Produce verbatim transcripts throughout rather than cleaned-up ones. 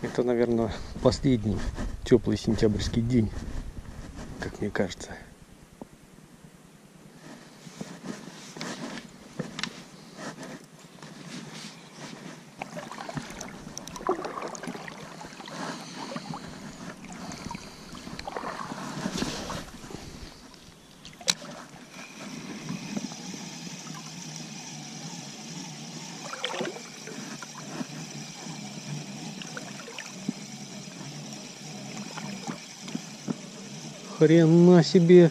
Это, наверное, последний теплый сентябрьский день, как мне кажется. Хрена себе!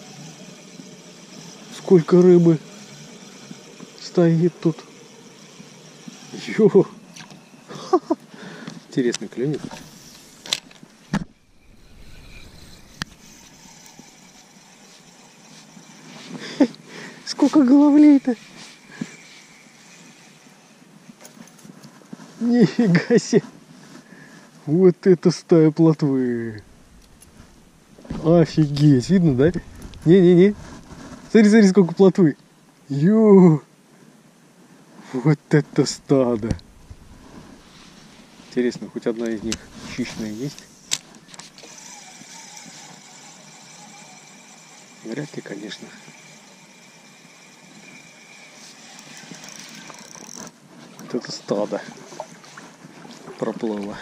Сколько рыбы стоит тут! Ё! Интересно, клюнет? Сколько головлей-то! Нифига себе! Вот это стая плотвы! Офигеть! Видно, да? Не-не-не! Смотри, смотри, сколько плотвы! Ё! Вот это стадо! Интересно, хоть одна из них хищная есть? Вряд ли, конечно. Вот это стадо проплыло.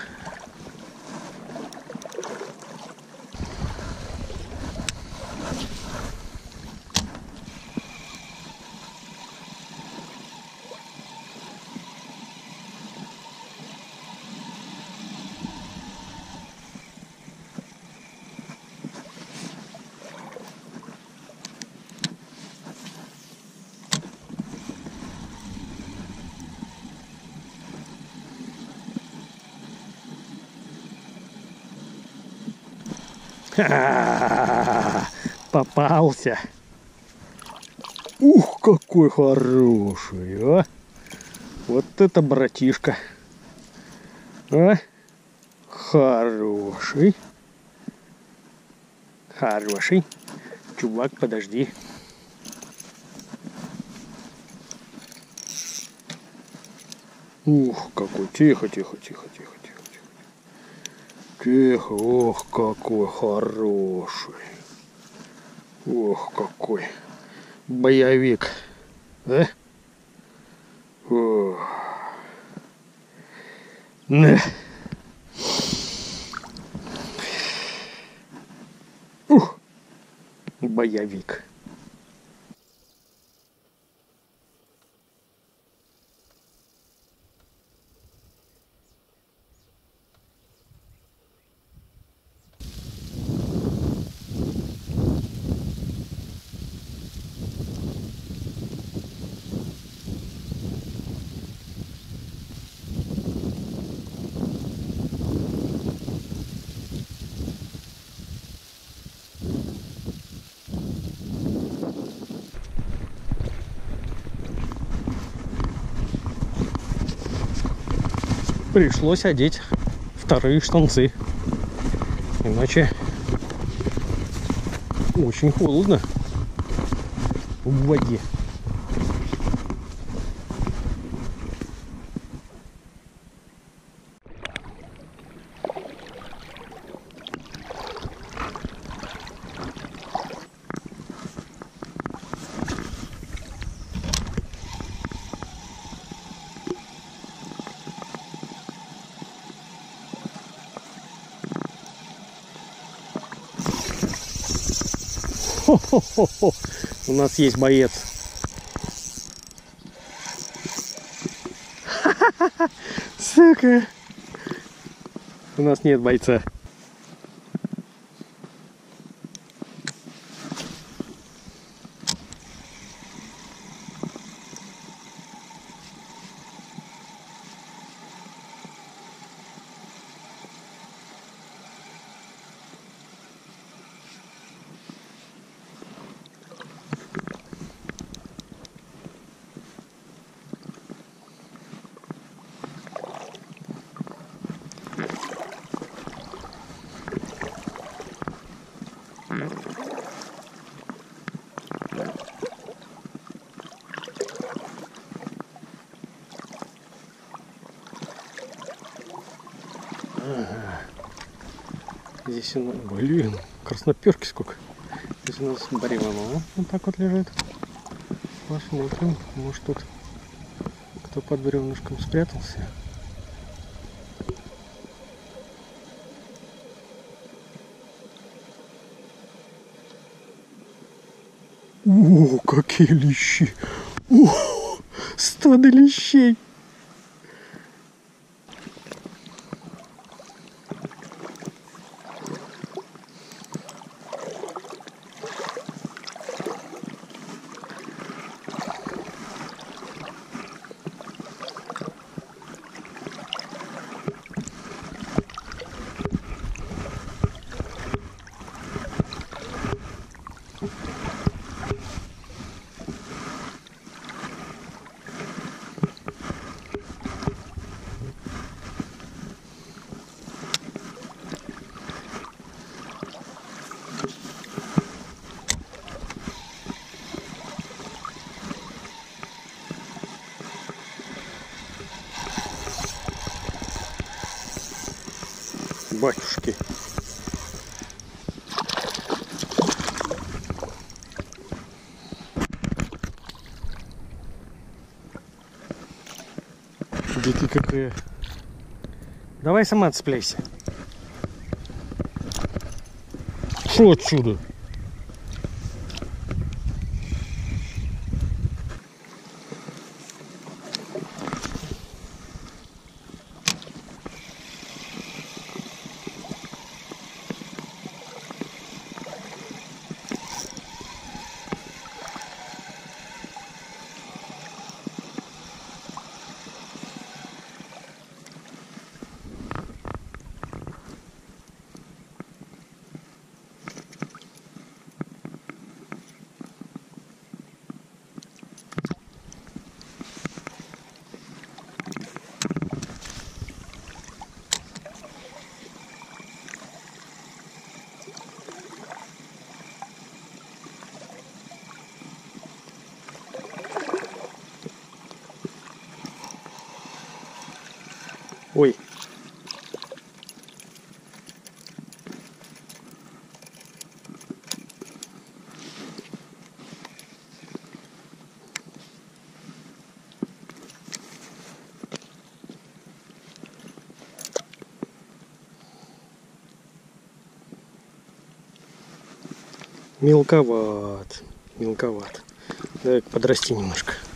Ха-ха-ха! Попался. Ух, какой хороший, а! Вот это братишка. А? Хороший. Хороший. Чувак, подожди. Ух, какой. Тихо, тихо, тихо, тихо, тихо, тихо. Тихо, ох, какой хороший. Ох, какой боевик. А? Ох. На. Ух, боевик. Пришлось одеть вторые штанцы, иначе очень холодно в воде. Хо-хо-хо-хо. У нас есть боец. Сука. У нас нет бойца. Здесь у нас, блин, красноперки сколько. Здесь у нас баревано вот так вот лежит. Посмотрим, может тут кто под бревнышком спрятался. О, какие лещи! О, стадо лещей! Батюшки. Дети какая. Давай сама цепляйся. Шо отсюда? Ой. Мелковат, мелковат. Давай подрасти немножко.